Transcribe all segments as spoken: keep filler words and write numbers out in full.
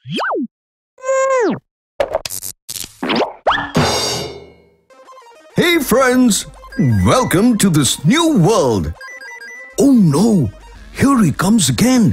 Hey friends, welcome to this new world. Oh no, here he comes again.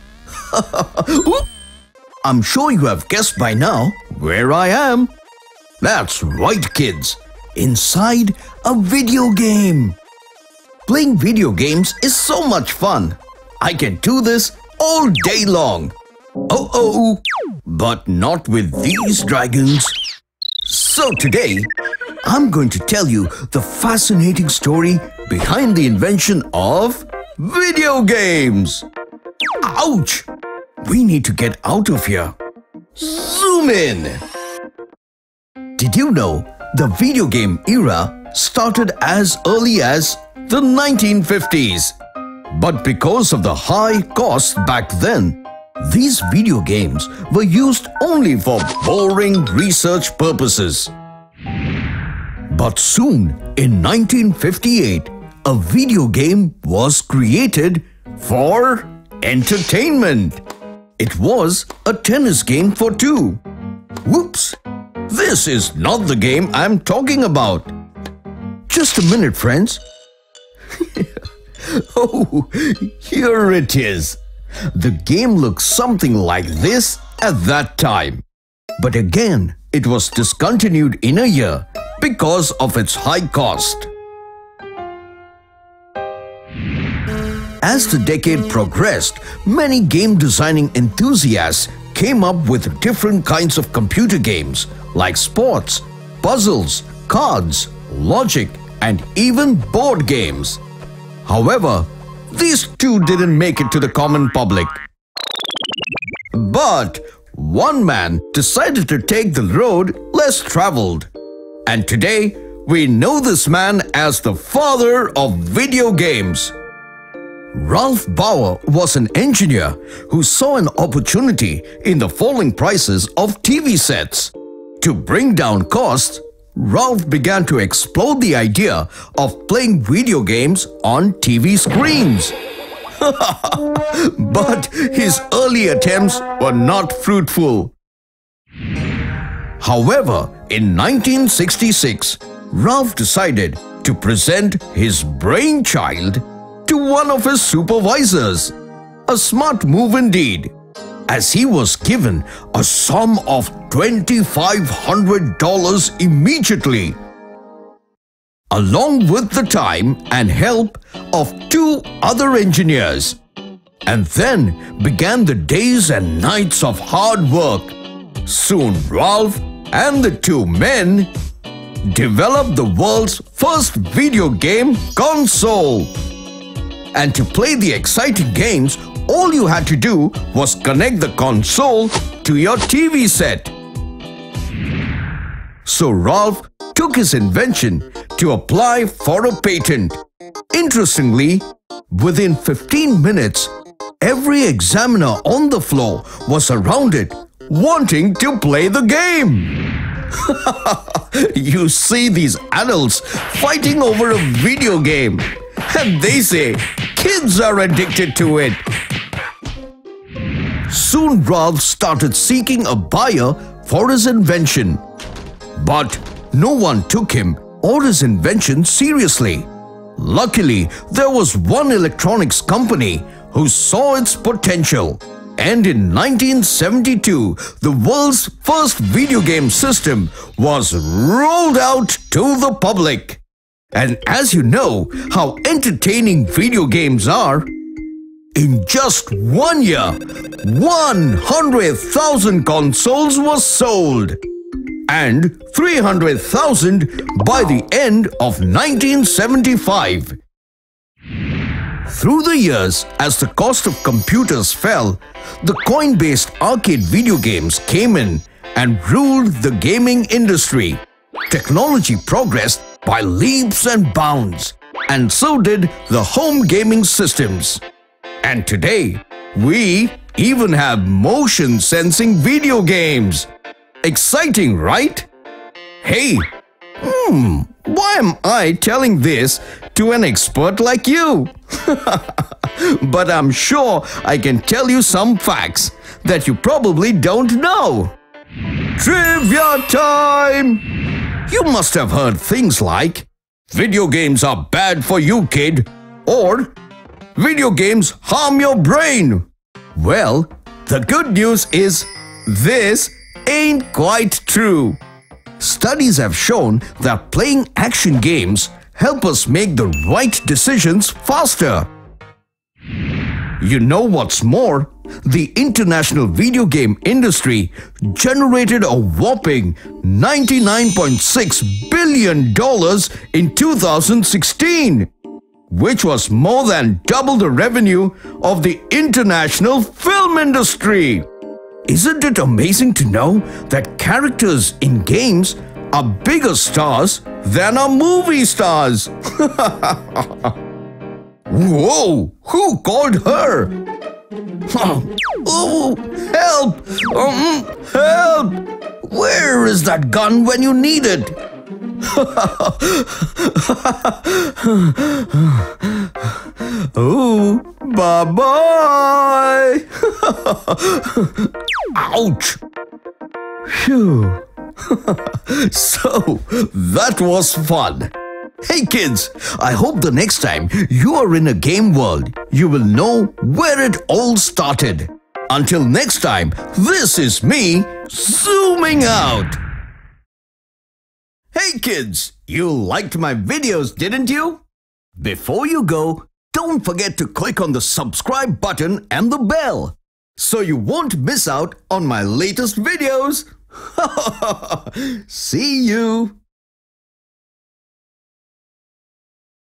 I'm sure you have guessed by now where I am. That's right, kids, inside a video game. Playing video games is so much fun. I can do this all day long. Oh oh, but not with these dragons. So today, I'm going to tell you the fascinating story behind the invention of video games. Ouch! We need to get out of here. Zoom in! Did you know the video game era started as early as the nineteen fifties? But because of the high cost back then, these video games were used only for boring research purposes. But soon, in nineteen fifty-eight, a video game was created for entertainment. It was a tennis game for two. Whoops! This is not the game I'm talking about. Just a minute, friends. Oh, here it is. The game looks something like this at that time. But again, it was discontinued in a year because of its high cost. As the decade progressed, many game designing enthusiasts came up with different kinds of computer games like sports, puzzles, cards, logic, and even board games. However, these two didn't make it to the common public. But one man decided to take the road less traveled. And today, we know this man as the father of video games. Ralph Bauer was an engineer who saw an opportunity in the falling prices of T V sets. To bring down costs, Ralph began to explore the idea of playing video games on T V screens. But his early attempts were not fruitful. However, in nineteen sixty-six, Ralph decided to present his brainchild to one of his supervisors. A smart move indeed, as he was given a sum of twenty-five hundred dollars immediately, along with the time and help of two other engineers. And then began the days and nights of hard work. Soon Ralph and the two men developed the world's first video game console. And to play the exciting games, all you had to do was connect the console to your T V set. So Ralph took his invention to apply for a patent. Interestingly, within fifteen minutes, every examiner on the floor was around it, wanting to play the game. You see these adults fighting over a video game, and they say kids are addicted to it. Soon Ralph started seeking a buyer for his invention. But no one took him or his invention seriously. Luckily, there was one electronics company who saw its potential. And in nineteen seventy-two, the world's first video game system was rolled out to the public. And as you know how entertaining video games are, in just one year, one hundred thousand consoles were sold. And three hundred thousand by the end of nineteen seventy-five. Through the years, as the cost of computers fell, the coin-based arcade video games came in and ruled the gaming industry. Technology progressed by leaps and bounds, and so did the home gaming systems. And today, we even have motion sensing video games. Exciting, right? Hey, hmm, why am I telling this to an expert like you? But I'm sure I can tell you some facts that you probably don't know. Trivia time! You must have heard things like, video games are bad for you, kid, or video games harm your brain. Well, the good news is this ain't quite true. Studies have shown that playing action games help us make the right decisions faster. You know what's more? The international video game industry generated a whopping ninety-nine point six billion dollars in two thousand sixteen, which was more than double the revenue of the international film industry. Isn't it amazing to know that characters in games are bigger stars than our movie stars? Whoa! Who called her? Oh, help! Um, help! Where is that gun when you need it? Oh, bye-bye! Ouch! Phew! So, that was fun. Hey kids, I hope the next time you are in a game world, you will know where it all started. Until next time, this is me zooming out. Hey kids, you liked my videos, didn't you? Before you go, don't forget to click on the subscribe button and the bell so you won't miss out on my latest videos. See you.